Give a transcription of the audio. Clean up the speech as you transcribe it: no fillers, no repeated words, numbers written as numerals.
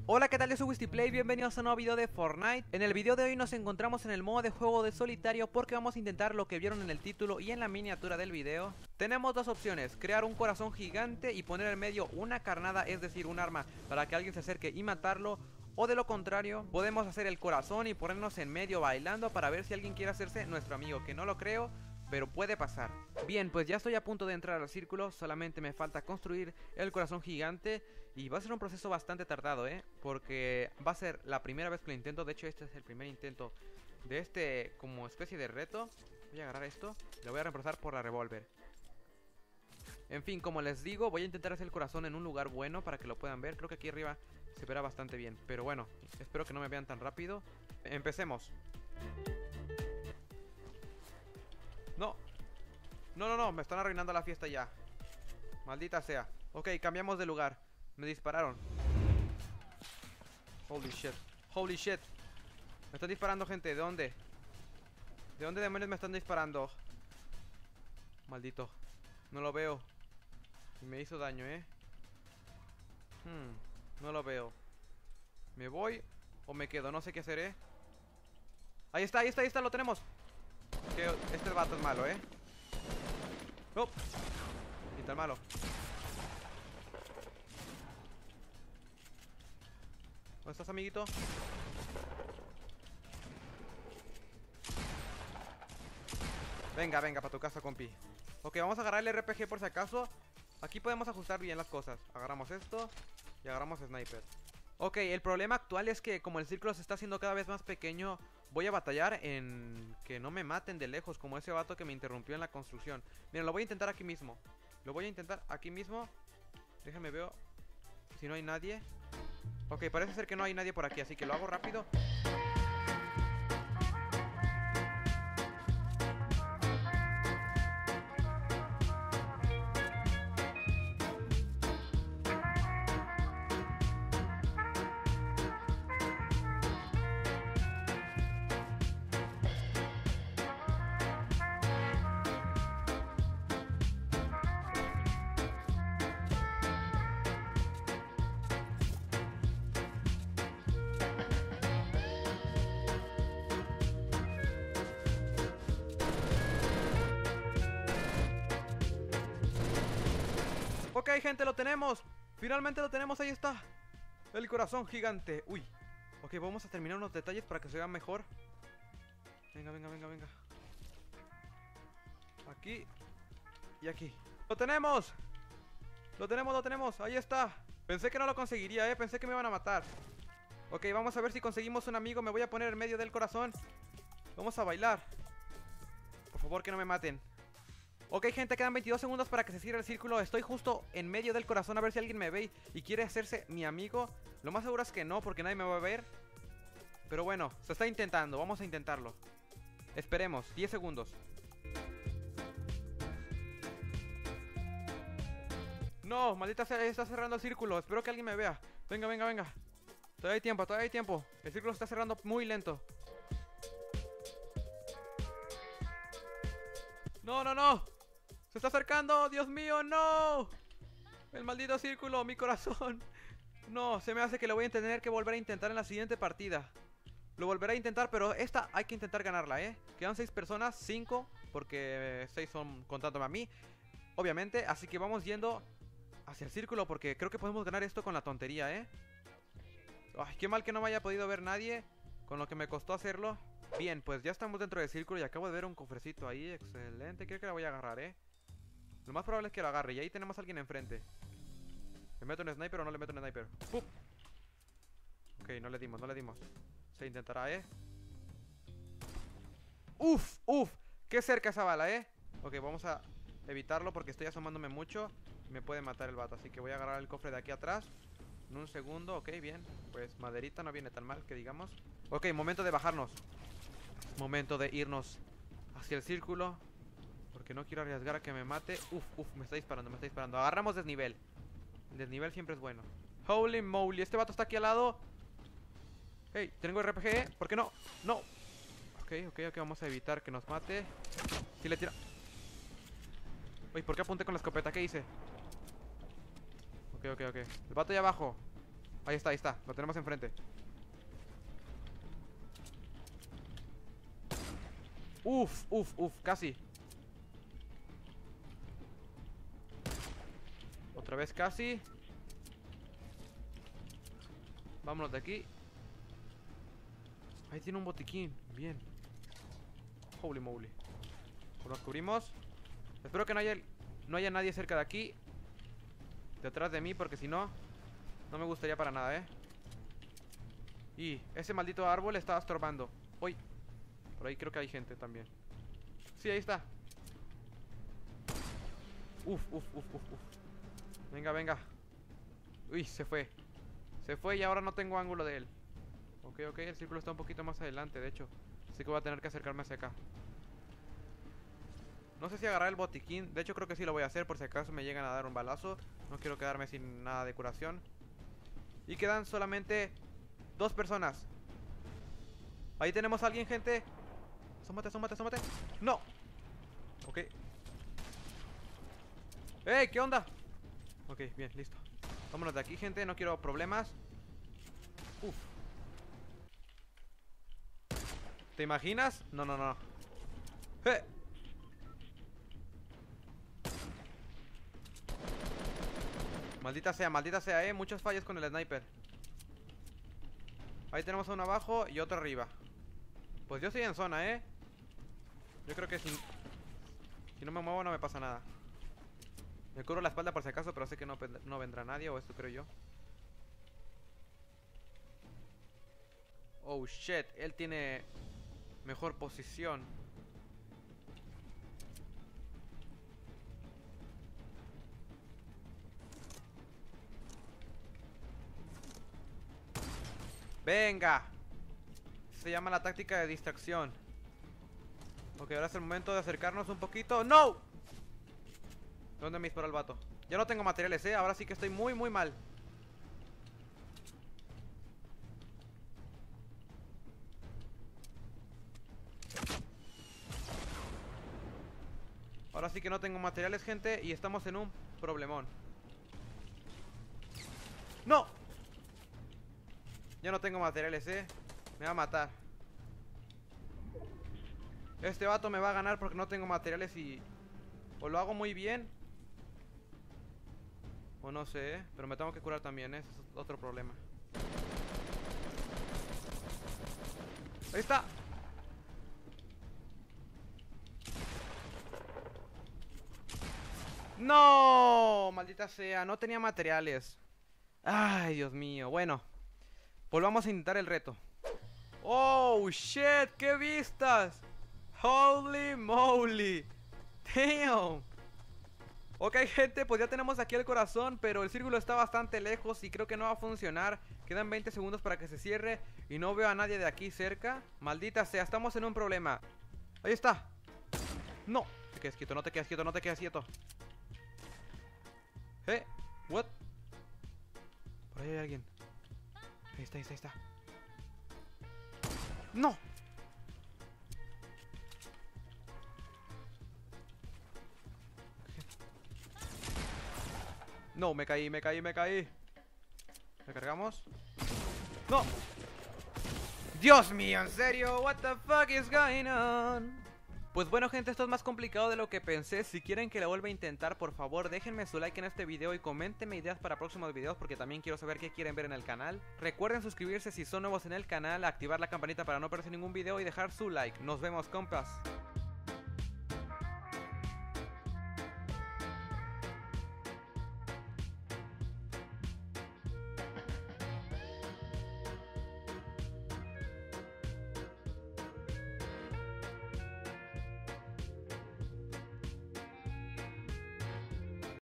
Hola, ¿qué tal? Yo soy WistyPlay, bienvenidos a un nuevo video de Fortnite. En el video de hoy nos encontramos en el modo de juego de solitario porque vamos a intentar lo que vieron en el título y en la miniatura del video. Tenemos dos opciones, crear un corazón gigante y poner en medio una carnada, es decir, un arma para que alguien se acerque y matarlo. O de lo contrario, podemos hacer el corazón y ponernos en medio bailando para ver si alguien quiere hacerse nuestro amigo, que no lo creo, pero puede pasar. Bien, pues ya estoy a punto de entrar al círculo, solamente me falta construir el corazón gigante. Y va a ser un proceso bastante tardado, porque va a ser la primera vez que lo intento. De hecho, este es el primer intento de este como especie de reto. Voy a agarrar esto, lo voy a reemplazar por la revólver. En fin, como les digo, voy a intentar hacer el corazón en un lugar bueno para que lo puedan ver. Creo que aquí arriba se verá bastante bien, pero bueno, espero que no me vean tan rápido. Empecemos. No, no, me están arruinando la fiesta ya. Maldita sea. Ok, cambiamos de lugar. Me dispararon. Holy shit. Holy shit. Me están disparando, gente. ¿De dónde? ¿De dónde demonios me están disparando? Maldito. No lo veo. Y me hizo daño, no lo veo. ¿Me voy o me quedo? No sé qué hacer, Ahí está, lo tenemos. Que este vato es malo, No. Ni tan malo. ¿Dónde estás, amiguito? Venga, para tu casa, compi. Ok, vamos a agarrar el RPG por si acaso. Aquí podemos ajustar bien las cosas. Agarramos esto y agarramos sniper. Ok, el problema actual es que como el círculo se está haciendo cada vez más pequeño, voy a batallar en que no me maten de lejos, como ese vato que me interrumpió en la construcción. Miren, lo voy a intentar aquí mismo. Déjenme ver si no hay nadie. Ok, parece ser que no hay nadie por aquí, así que lo hago rápido. Ok, gente, lo tenemos. Finalmente lo tenemos, ahí está. El corazón gigante. Uy. Ok, vamos a terminar unos detalles para que se vea mejor. Venga. Aquí y aquí. ¡Lo tenemos! Lo tenemos, ahí está. Pensé que no lo conseguiría, pensé que me iban a matar. Ok, vamos a ver si conseguimos un amigo. Me voy a poner en medio del corazón. Vamos a bailar. Por favor, que no me maten. Ok, gente, quedan 22 segundos para que se cierre el círculo. Estoy justo en medio del corazón, a ver si alguien me ve y quiere hacerse mi amigo. Lo más seguro es que no, porque nadie me va a ver. Pero bueno, se está intentando, vamos a intentarlo. Esperemos, 10 segundos. No, maldita sea, está cerrando el círculo. Espero que alguien me vea. Venga. Todavía hay tiempo. El círculo se está cerrando muy lento. No. Se está acercando, Dios mío, no. El maldito círculo, mi corazón. No, se me hace que lo voy a tener que volver a intentar en la siguiente partida. Lo volveré a intentar, pero esta hay que intentar ganarla, Quedan 6 personas, 5, porque 6 son contándome a mí, obviamente. Así que vamos yendo hacia el círculo, porque creo que podemos ganar esto con la tontería, Ay, qué mal que no me haya podido ver nadie con lo que me costó hacerlo. Bien, pues ya estamos dentro del círculo y acabo de ver un cofrecito ahí. Excelente, creo que la voy a agarrar, Lo más probable es que lo agarre. Y ahí tenemos a alguien enfrente. ¿Le meto un sniper o no le meto un sniper? ¡Pum! Ok, no le dimos. Se intentará, ¡Uf! ¡Qué cerca esa bala, Ok, vamos a evitarlo porque estoy asomándome mucho. Me puede matar el vato, así que voy a agarrar el cofre de aquí atrás. En un segundo, ok, bien. Pues maderita no viene tan mal, que digamos. Ok, momento de bajarnos. Momento de irnos hacia el círculo, porque no quiero arriesgar a que me mate. Uf, me está disparando. Agarramos desnivel. El desnivel siempre es bueno. Holy moly, este vato está aquí al lado. Hey, tengo RPG, ¿por qué no? No. Ok, vamos a evitar que nos mate. Si le tira... Uy, ¿por qué apunté con la escopeta? ¿Qué hice? Ok. El vato allá abajo. ahí está, lo tenemos enfrente. Uf, casi. Otra vez casi. Vámonos de aquí. Ahí tiene un botiquín, bien. Holy moly. Pues nos cubrimos. Espero que no haya nadie cerca de aquí, detrás de mí, porque si no, no me gustaría para nada, Y ese maldito árbol estaba estorbando. Uy, por ahí creo que hay gente también. Sí, ahí está. Uf. Venga. Uy, se fue. Se fue y ahora no tengo ángulo de él. Ok, el círculo está un poquito más adelante, de hecho. Así que voy a tener que acercarme hacia acá. No sé si agarrar el botiquín. De hecho creo que sí lo voy a hacer por si acaso me llegan a dar un balazo. No quiero quedarme sin nada de curación. Y quedan solamente 2 personas. Ahí tenemos a alguien, gente. Asómate. ¡No! Ok. ¡Ey! ¿Qué onda? Ok, bien, listo. Vámonos de aquí, gente. No quiero problemas. Uf. ¿Te imaginas? No. Maldita sea, muchos fallos con el sniper. Ahí tenemos a uno abajo y otro arriba. Pues yo estoy en zona, Yo creo que si no me muevo no me pasa nada. Me cubro la espalda por si acaso, pero sé que no vendrá nadie, o esto creo yo. Oh shit, él tiene mejor posición. Venga. Se llama la táctica de distracción. Ok, ahora es el momento de acercarnos un poquito. ¡No! ¿Dónde me disparó el vato? Ya no tengo materiales, ahora sí que estoy muy mal. Ahora sí que no tengo materiales, gente, y estamos en un problemón. ¡No! Ya no tengo materiales, me va a matar. Este vato me va a ganar porque no tengo materiales y... o lo hago muy bien, o no sé, pero me tengo que curar también, ese es otro problema. Ahí está. No, maldita sea, no tenía materiales. Ay, Dios mío. Bueno, volvamos a intentar el reto. Oh, shit, qué vistas. Holy moly. Damn. Ok, gente, pues ya tenemos aquí el corazón, pero el círculo está bastante lejos y creo que no va a funcionar. Quedan 20 segundos para que se cierre y no veo a nadie de aquí cerca. Maldita sea, estamos en un problema. Ahí está. No, te quedes quieto, no te quedes quieto. What? Por ahí hay alguien. Ahí está. ¡No! No, me caí. ¿Recargamos? ¡No! ¡Dios mío! ¿En serio? What the fuck is going on? Pues bueno, gente, esto es más complicado de lo que pensé. Si quieren que lo vuelva a intentar, por favor déjenme su like en este video y coméntenme ideas para próximos videos, porque también quiero saber qué quieren ver en el canal. Recuerden suscribirse si son nuevos en el canal, activar la campanita para no perderse ningún video y dejar su like. Nos vemos, compas.